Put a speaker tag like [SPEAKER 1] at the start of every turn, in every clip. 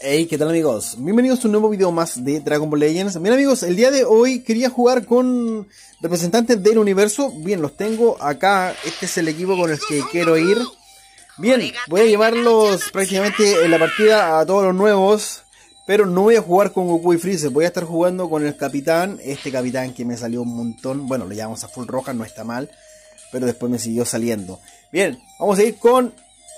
[SPEAKER 1] Hey, ¿qué tal amigos? Bienvenidos a un nuevo video más de Dragon Ball Legends. Bien amigos, el día de hoy quería jugar con representantes del universo. Bien, los tengo acá, este es el equipo con el que quiero ir. Bien, voy a llevarlos prácticamente en la partida a todos los nuevos. Pero no voy a jugar con Goku y Freezer, voy a estar jugando con el capitán. Este capitán que me salió un montón, bueno, le llamamos a full roja, no está mal. Pero después me siguió saliendo. Bien, vamos a ir con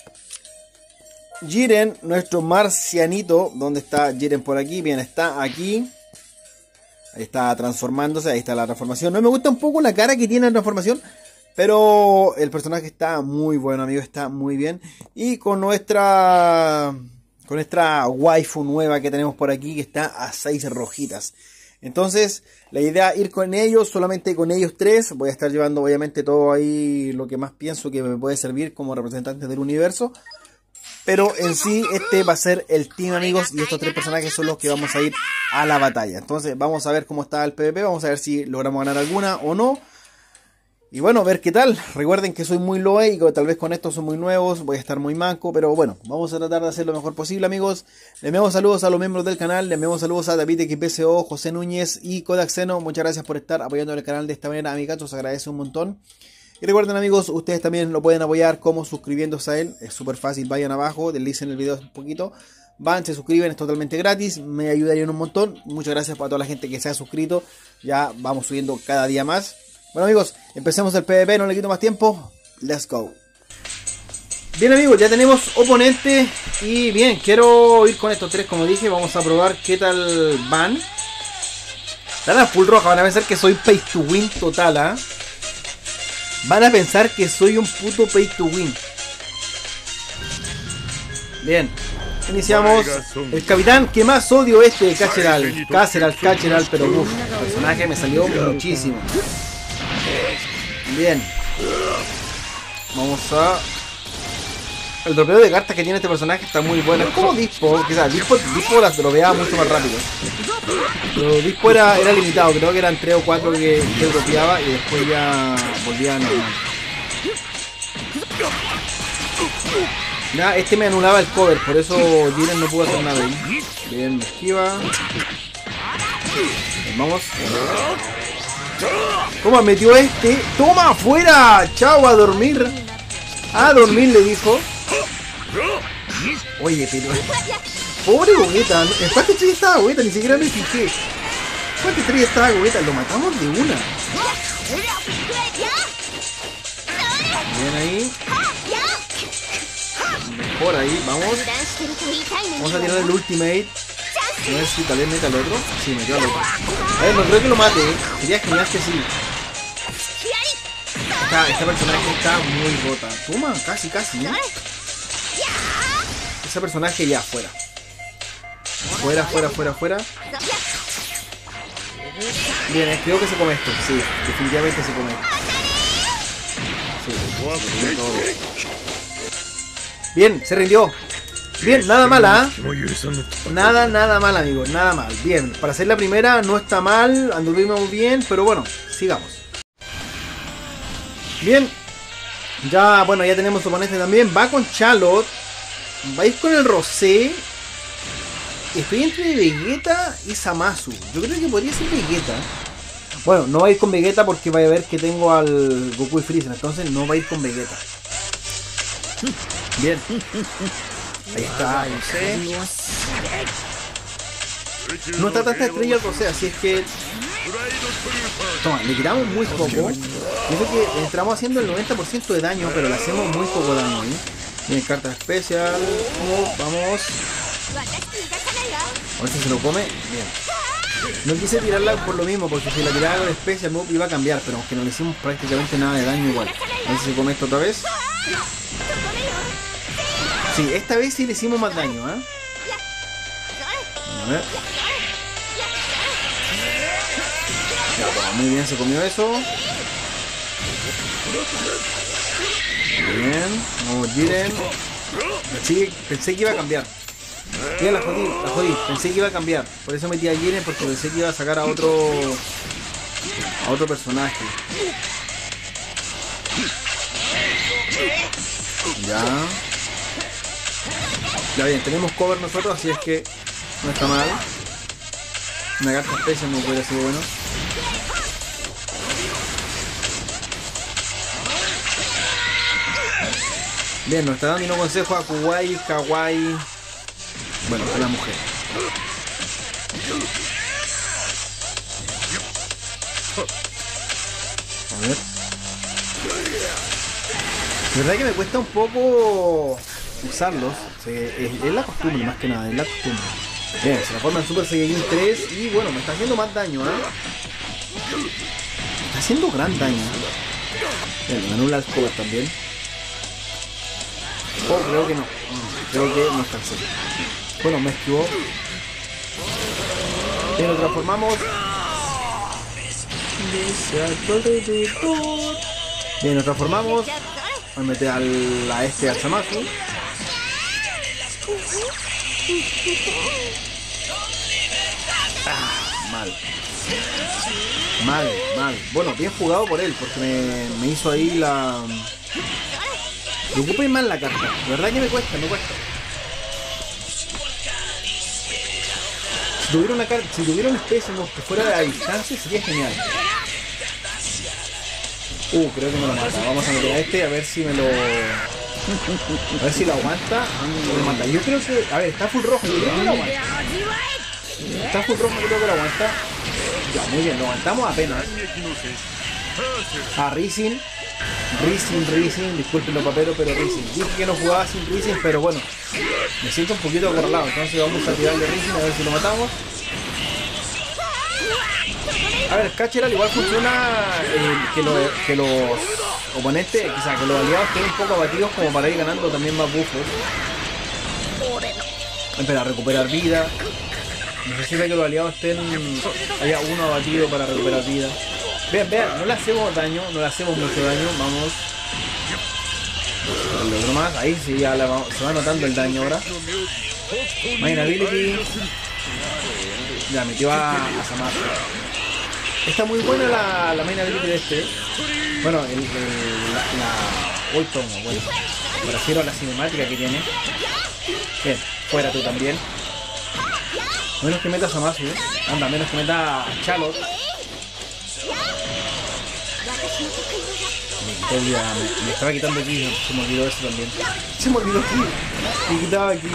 [SPEAKER 1] Jiren, nuestro marcianito. ¿Dónde está Jiren? Por aquí. Bien, está aquí. Ahí está transformándose. Ahí está la transformación. No me gusta un poco la cara que tiene la transformación, pero el personaje está muy bueno, amigo. Está muy bien. Y con nuestra waifu nueva que tenemos por aquí, que está a 6 rojitas. Entonces, la idea es ir con ellos, solamente con ellos 3. Voy a estar llevando obviamente todo ahí lo que más pienso que me puede servir como representante del universo. Pero en sí, este va a ser el team, amigos. Y estos 3 personajes son los que vamos a ir a la batalla. Entonces, vamos a ver cómo está el PvP. Vamos a ver si logramos ganar alguna o no. Y bueno, ver qué tal. Recuerden que soy muy loe y que tal vez con estos son muy nuevos. Voy a estar muy manco, pero bueno, vamos a tratar de hacer lo mejor posible, amigos. Les enviamos saludos a los miembros del canal. Les enviamos saludos a David XPCO, José Núñez y Kodaxeno. Muchas gracias por estar apoyando el canal de esta manera, amigos. Se agradece un montón. Y recuerden, amigos, ustedes también lo pueden apoyar como suscribiéndose a él. Es súper fácil, vayan abajo, deslicen el video un poquito. Van, se suscriben, es totalmente gratis. Me ayudarían un montón. Muchas gracias para toda la gente que se ha suscrito. Ya vamos subiendo cada día más. Bueno amigos, empecemos el PvP, no le quito más tiempo. Let's go. Bien amigos, ya tenemos oponente. Y bien, quiero ir con estos 3 como dije. Vamos a probar qué tal van. Están a full roja, van a pensar que soy pay to win total, ¿ah? Van a pensar que soy un puto pay to win. Bien, iniciamos. El capitán que más odio Cacheral, pero uff, el personaje me salió muchísimo. Bien, vamos a... El dropeo de cartas que tiene este personaje está muy bueno. Es como Dispo, quizás Dispo las dropeaba mucho más rápido. Pero Dispo era limitado, creo que eran 3 o 4 que dropeaba y después ya volvía a normal. Ya, este me anulaba el cover, por eso Jiren no pudo hacer nada ahí. Bien, esquiva. Bien, vamos. ¿Cómo metió este? ¡Toma afuera! ¡Chao, a dormir! A dormir le dijo. Oye, pero... Pobre Gogeta. ¿En cuánto estrella estaba Gogeta? Ni siquiera me fijé. ¿Cuánto estrella estaba Gogeta? Lo matamos de una. Bien ahí. Mejor ahí, vamos. Vamos a tirar el ultimate. No sé si tal vez meta al otro. Sí, metió al otro. A ver, no creo que lo mate, ¿eh? Sería genial que sí. Este personaje está muy rota. Toma, casi, ¿no? Ese personaje ya, fuera. Fuera. Bien, creo que se come esto. Sí, definitivamente se come esto. Sí, bien, se rindió. Bien, nada mala, ¿eh? Nada mal, amigos, nada mal. Bien, para hacer la primera no está mal, anduvimos bien, pero bueno, sigamos. Bien, ya, bueno, ya tenemos oponente también. Va con Charlotte, va a ir con el Rosé. Estoy entre Vegeta y Zamasu. Yo creo que podría ser Vegeta. Bueno, no va a ir con Vegeta porque va a ver que tengo al Goku y Freezer, entonces no va a ir con Vegeta. Bien. Ahí está, no sé. No está tanta estrella el Rosé, así es que... Toma, le quitamos muy poco. Yo creo que entramos haciendo el 90% de daño, pero le hacemos muy poco daño, ¿eh? Bien, carta especial. Vamos. A ver si se lo come. Bien. No quise tirarla por lo mismo, porque si la tiraba con especial move iba a cambiar, pero aunque no le hicimos prácticamente nada de daño igual. A ver si se come esto otra vez. Sí, esta vez sí le hicimos más daño, ¿eh? A ver. Muy bien, se comió eso. Bien, vamos Jiren. Sí, pensé que iba a cambiar. Ya la jodí, pensé que iba a cambiar. Por eso metí a Jiren, porque pensé que iba a sacar a otro personaje. Ya. Ya bien, tenemos cover nosotros, así es que no está mal. Una carta especial no puede ser bueno. Bien, nos está dando un consejo a Kuwai, Kawaii. Bueno, a la mujer. A ver. La verdad que me cuesta un poco usarlos. Es la costumbre más que nada, es la costumbre. Bien, se transforma en Super Saiyajin 3 y bueno, me está haciendo más daño, ¿eh? Me está haciendo gran daño. Bien, me anula el cover también. Oh, creo que no. Creo que no alcancé. Bueno, me esquivó. Bien, lo transformamos. Bien, nos transformamos. Voy a meter al Zamasu. Mal. Mal. Bueno, bien jugado por él, porque me hizo ahí la... Me ocupé mal la carta. La verdad que me cuesta. Si tuviera una carta, si tuviera un Specimen que fuera a distancia sería genial. Creo que me lo mata. Vamos a meter a este a ver si me lo... A ver si lo aguanta. Lo mata. Yo creo que... A ver, está full rojo. Yo creo que lo aguanta. Está full rojo, creo que lo aguanta. Ya, muy bien, lo aguantamos apenas. Rising, disculpen los paperos, pero Rising. Dije que no jugaba sin Rising, pero bueno, me siento un poquito acorralado, entonces vamos a tirarle Rising a ver si lo matamos. A ver, Catcher al igual funciona que los oponentes, quizás que los aliados estén un poco abatidos como para ir ganando también más buffos. Para recuperar vida. Necesita que los aliados haya uno abatido para recuperar vida. Vean, no le hacemos daño, no le hacemos mucho daño, vamos. El otro más, ahí sí ya se va notando el daño ahora. Main Ability. Ya metió a Zamasu. Está muy buena la Main Ability de este. Bueno, bueno, me refiero a la cinemática que tiene. Bien, fuera tú también. Menos que meta a Zamasu, anda, menos que meta a Charlotte. Me estaba quitando aquí, se me olvidó eso también. Se me olvidó aquí. Me quitaba aquí.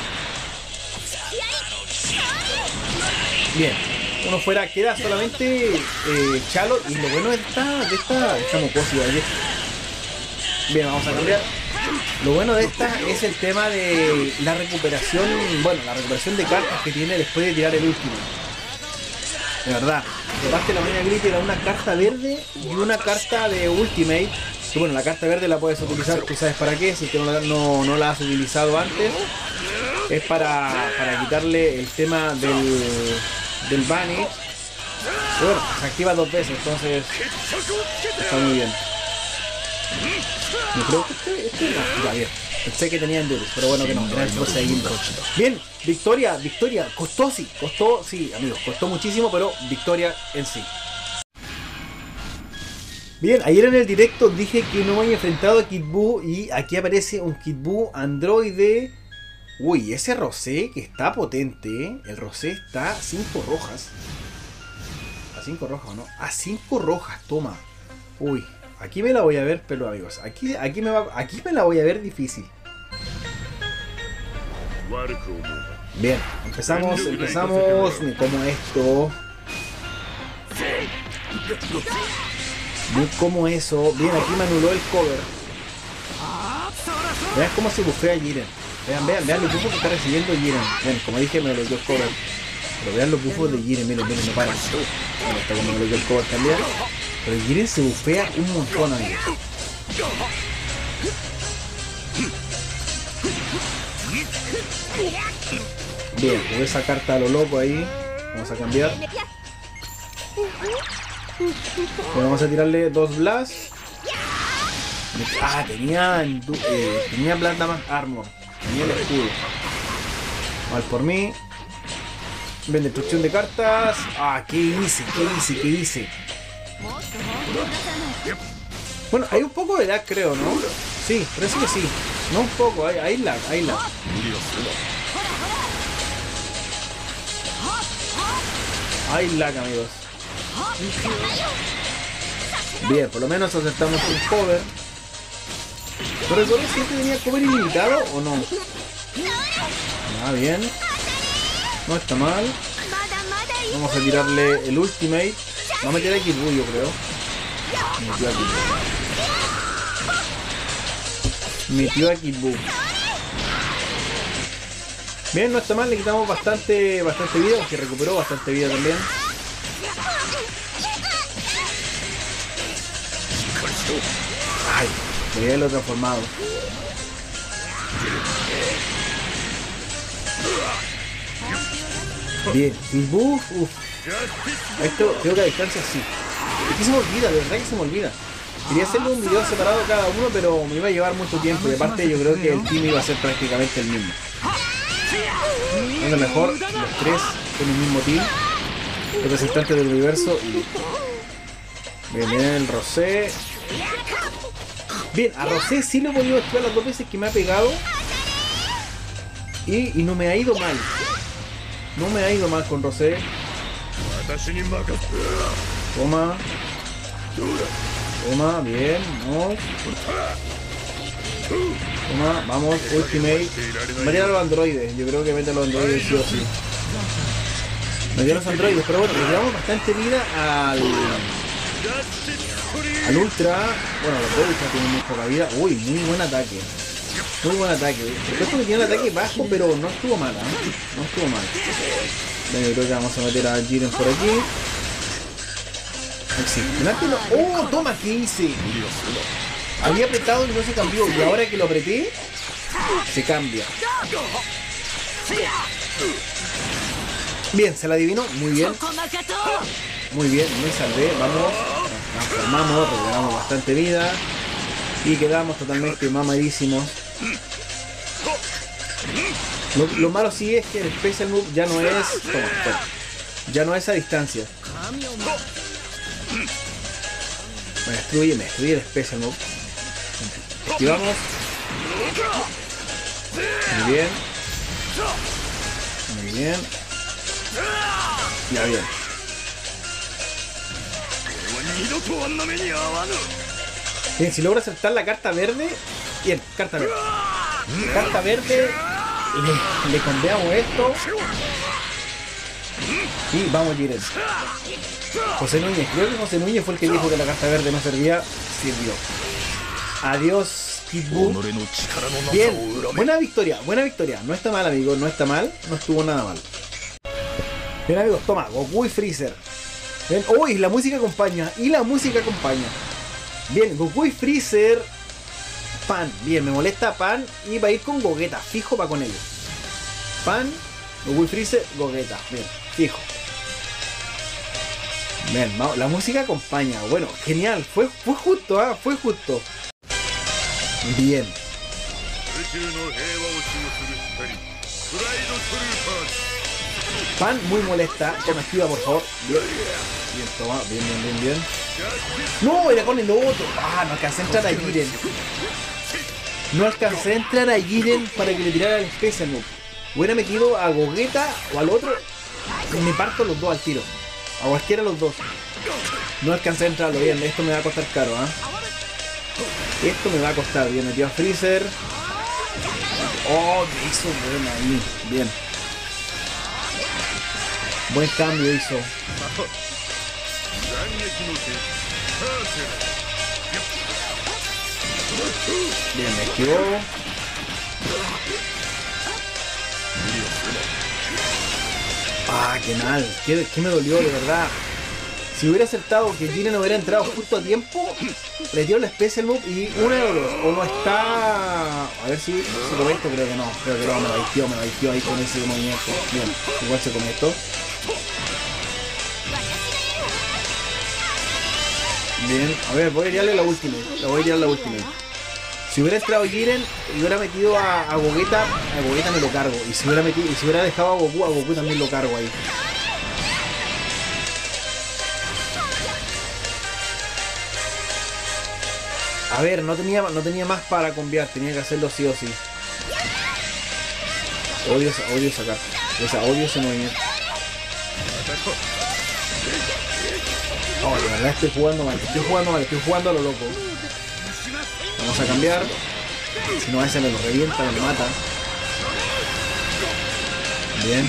[SPEAKER 1] Bien, uno fuera, queda solamente Charlotte. Y lo bueno de esta mucosidad. Bien, vamos a cambiar. Lo bueno de esta es el tema de la recuperación. Bueno, la recuperación de cartas que tiene después de tirar el último. De verdad. Aparte la Main Ability era una carta verde y una carta de Ultimate. Que bueno, la carta verde la puedes utilizar, tú sabes para qué, si que no la has utilizado antes. Es para quitarle el tema del Bunny. Bueno, se activa 2 veces, entonces está muy bien. Yo creo que este no, ya bien. Pensé que tenía Endurance, pero bueno que no, era el Super Saiyajin 2. Bien, victoria, costó sí amigos, costó muchísimo, pero victoria en sí. Bien, ayer en el directo dije que no había enfrentado a Kid Buu y aquí aparece un Kid Buu androide. Uy, ese Rosé que está potente, ¿eh? El Rosé está a 5 rojas. ¿A 5 rojas o no? A 5 rojas, toma. Uy. Aquí me la voy a ver, pero amigos, aquí me la voy a ver difícil. Bien, empezamos como esto. Bien como eso. Bien, aquí me anuló el cover. Vean cómo se bufea Jiren. Vean los buffos que está recibiendo Jiren. Bien, como dije, me lo dio el cover. Pero vean los buffos de Jiren, miren, no paran. Bueno, está como me lo dio el cover también. Pero Jiren se bufea un montón, amigos. Bien, jugué esa carta a lo loco ahí. Vamos a cambiar. Vamos a tirarle 2 Blast. Tenía Blanda Armor. Tenía el escudo. Mal por mí. Ven, destrucción de cartas. ¿Qué hice? Bueno, hay un poco de lag, creo, ¿no? Sí, parece que sí. No un poco, hay lag, hay lag. Hay lag, amigos. Bien, por lo menos acertamos un cover. ¿Pero recuerdo si este tenía cover ilimitado o no? Ah, bien. No está mal. Vamos a tirarle el ultimate. Va a meter a Kid Buu, yo creo. Metió a Kid Buu. Bien, no está mal, le quitamos bastante vida, porque recuperó bastante vida también. Ay, veía lo transformado. Bien, Kid Buu, uff. Esto creo que a distancia sí. Es que se me olvida, de verdad que se me olvida. Quería hacerle un video separado cada uno, pero me iba a llevar mucho tiempo. Y aparte yo creo que el team iba a ser prácticamente el mismo. Entonces mejor los tres en el mismo team. Representantes del universo y listo. Bien, bien el Rosé. Bien, a Rosé sí lo he podido esquivar las dos veces que me ha pegado. Y no me ha ido mal. No me ha ido mal con Rosé. Toma. Toma, bien, vamos. Toma, vamos, ultimate. Mete a los androides, yo creo que mete a los androides sí o sí. Mete a los androides, pero bueno, le llevamos bastante vida al ultra. Bueno, los dos ultra tienen muy poca vida. Uy, muy buen ataque. Muy buen ataque. Esto que tiene el ataque bajo, pero no estuvo mal, ¿eh? No estuvo mal. Bueno, yo creo que vamos a meter a Jiren por aquí. ¡Oh! ¡Toma! ¿Qué hice? Había apretado y no se cambió. Y ahora que lo apreté, se cambia. Bien, se la adivinó. Muy bien. Muy bien, me salvé. Vamos. Nos transformamos, recuperamos bastante vida. Y quedamos totalmente mamadísimos. Lo malo sí es que el Special Move ya no es... Toma. Ya no es a distancia. Me destruye el Special Move. Activamos. Muy bien. Muy bien. Ya bien. Bien, si logro acertar la carta verde. Bien, carta verde. Carta verde. Le conveamos esto. Y vamos, Jiren. José Núñez, creo que José Núñez fue el que dijo que la carta verde no servía. Sirvió. Adiós, Kid Buu. Bien, buena victoria. No está mal, amigos, no está mal. No estuvo nada mal. Bien, amigos, toma, Goku y Freezer. Bien, uy, la música acompaña. Bien, Goku y Freezer. Pan, bien, me molesta Pan. Y va a ir con Gogeta, fijo para con ellos. Pan, Goku y Freezer, Gogeta. Bien, fijo. Bien, la música acompaña. Bueno, genial. Fue justo, ¿ah? Fue justo. Bien. Pan muy molesta. Toma, esquiva, por favor. Bien. Bien, toma. Bien. No, era con el otro. Ah, no alcancé a entrar a Jiren. No alcancé a entrar a Jiren para que le tirara el Special Move. Hubiera metido a Gogeta o al otro. Me parto los dos al tiro. A cualquiera de los dos. No alcancé a entrarlo bien. Esto me va a costar caro, ¿ah? Esto me va a costar. Bien, metió a Freezer. Oh, me hizo bueno ahí. Bien. Buen cambio hizo. Bien, me esquivó. Ah, qué mal. ¿Qué me dolió, de verdad? Si hubiera acertado que Jiren hubiera entrado justo a tiempo, le dio la Special Move y una de los dos. O no está... A ver si come esto, creo que no. Me baitió ahí con ese movimiento. Bien, igual se come esto. Bien, a ver, voy a tirarle la última. Si hubiera entrado Jiren y hubiera metido a Gogeta me lo cargo. Y si hubiera dejado a Goku también lo cargo ahí. A ver, no tenía más para cambiar, tenía que hacerlo sí o sí. Odio esa carta. Odio ese movimiento. Oh, de verdad estoy jugando mal, estoy jugando a lo loco. Vamos a cambiar. Si no, a ese me lo revienta, me lo mata. Bien.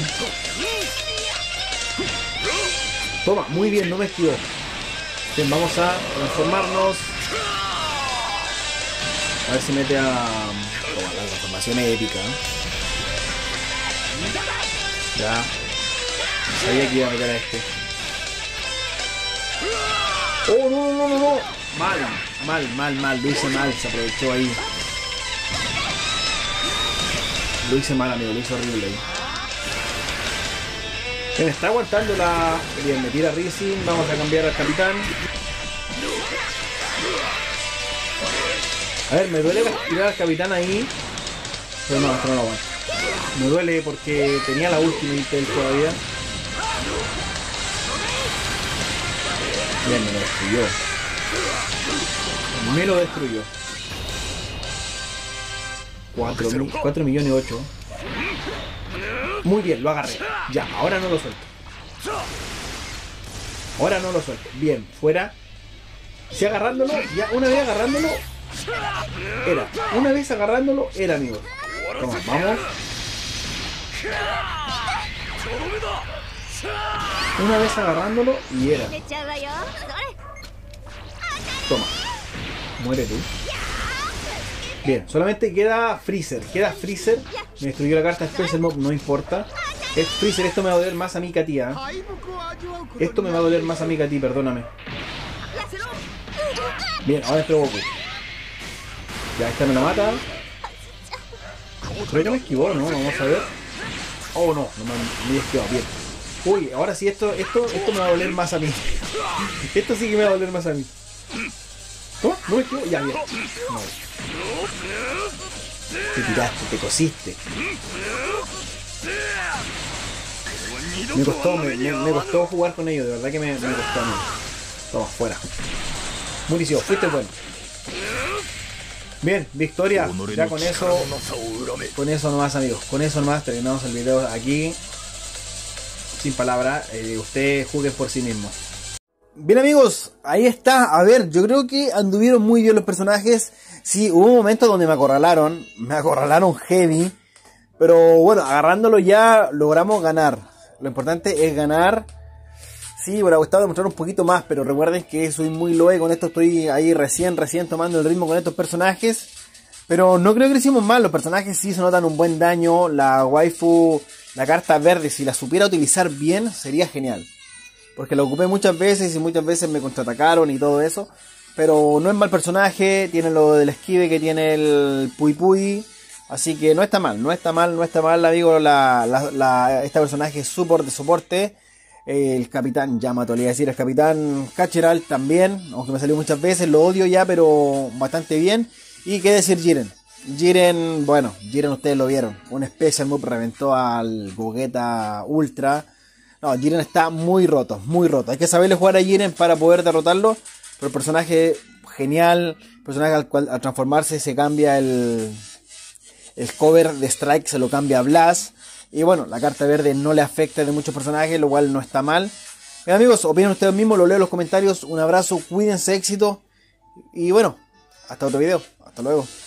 [SPEAKER 1] Toma, muy bien, no me esquivó. Bien, vamos a transformarnos. A ver si mete a... Toma, la transformación épica. Ya. Sabía que iba a meter a este. Oh, no. Mal. Lo hice mal, se aprovechó ahí. Lo hice mal, amigo, lo hice horrible ahí. Bien, está aguantando la... Bien, me tira Rising, vamos a cambiar al capitán. A ver, me duele tirar al capitán ahí. Pero no, esto no lo aguanto. Me duele porque tenía la última Intel todavía. Bien, me lo destruyó. 4 millones 8. Muy bien, lo agarré. Ya, ahora no lo suelto. Bien, fuera. Si agarrándolo, ya una vez agarrándolo era, amigo. Toma, vamos. Una vez agarrándolo y era. Toma. Muere tú. Bien, solamente queda Freezer. Me destruyó la carta Special Mob, no importa. Es Freezer, esto me va a doler más a mí que a ti, ¿eh? Perdóname. Bien, ahora entró Goku. Ya, esta me la mata. Creo que me esquivó, ¿no? Vamos a ver. Oh, no me he esquivado, bien. Uy, ahora sí, esto me va a doler más a mí. Esto sí que me va a doler más a mí. ¿Cómo? ¿No me esquivo? Ya, bien. No. Te tiraste, te cosiste. Me costó jugar con ellos, de verdad que me costó a mí. Toma, fuera. Munición, fuiste bueno. Bien, victoria. Ya con eso nomás, amigos. Con eso nomás terminamos el video aquí. Sin palabras, ustedes juzguen por sí mismos. Bien, amigos, ahí está. A ver, yo creo que anduvieron muy bien los personajes. Sí, hubo un momento donde me acorralaron heavy. Pero bueno, agarrándolo ya logramos ganar. Lo importante es ganar. Sí, me hubiera gustado demostrar un poquito más, pero recuerden que soy muy loe con esto, estoy ahí recién tomando el ritmo con estos personajes. Pero no creo que lo hicimos mal, los personajes sí se notan un buen daño. La waifu, la carta verde, si la supiera utilizar bien, sería genial. Porque la ocupé muchas veces y muchas veces me contraatacaron y todo eso. Pero no es mal personaje, tiene lo del esquive que tiene el Pui Pui. Así que no está mal, amigo, este personaje es de soporte. El capitán Yamato, le iba a decir, el capitán Kacheral también, aunque me salió muchas veces, lo odio ya, pero bastante bien. Y qué decir Jiren, bueno, ustedes lo vieron, un Special Move reventó al Gogeta Ultra. No, Jiren está muy roto, hay que saberle jugar a Jiren para poder derrotarlo. Pero el personaje genial, personaje al cual al transformarse se cambia el cover de Strike, se lo cambia a Blast. Y bueno, la carta verde no le afecta de muchos personajes, lo cual no está mal. Bien, amigos, opinen ustedes mismos, lo leo en los comentarios. Un abrazo, cuídense, éxito. Y bueno, hasta otro video. Hasta luego.